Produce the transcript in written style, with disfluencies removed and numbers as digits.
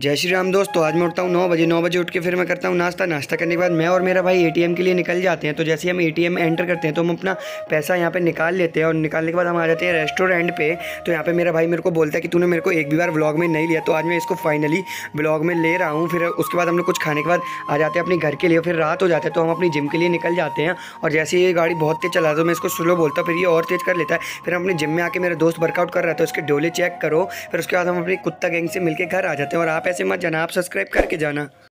जय श्री राम दोस्तों। आज मैं उठता हूँ 9 बजे। 9 बजे उठ के फिर मैं करता हूँ नाश्ता। नाश्ता करने के बाद मैं और मेरा भाई एटीएम के लिए निकल जाते हैं। तो जैसे ही हम एटीएम एंटर करते हैं तो हम अपना पैसा यहाँ पे निकाल लेते हैं और निकालने के बाद हम आ जाते हैं रेस्टोरेंट पे। तो यहाँ पे मेरा भाई मेरे को बोलता है कि तूने मेरे को एक भी बार व्लॉग में नहीं लिया, तो आज मैं इसको फाइनली व्लॉग में ले रहा हूँ। फिर उसके बाद हम लोग कुछ खाने के बाद आ जाते हैं अपने घर के लिए। फिर रात हो जाता है तो हम अपनी जिम के लिए निकल जाते हैं। और जैसे ये गाड़ी बहुत तेज़ चला तो मैं इसको स्लो बोलता हूँ, फिर ये और तेज़ कर लेता है। फिर हम अपनी जिम में आके मेरा दोस्त वर्कआउट कर रहा था, उसके डोले चेक करो। फिर उसके बाद हम अपनी कुत्ता गैंग से मिलकर घर आ जाते हैं। और आप ऐसे मत जाना, आप सब्सक्राइब करके जाना।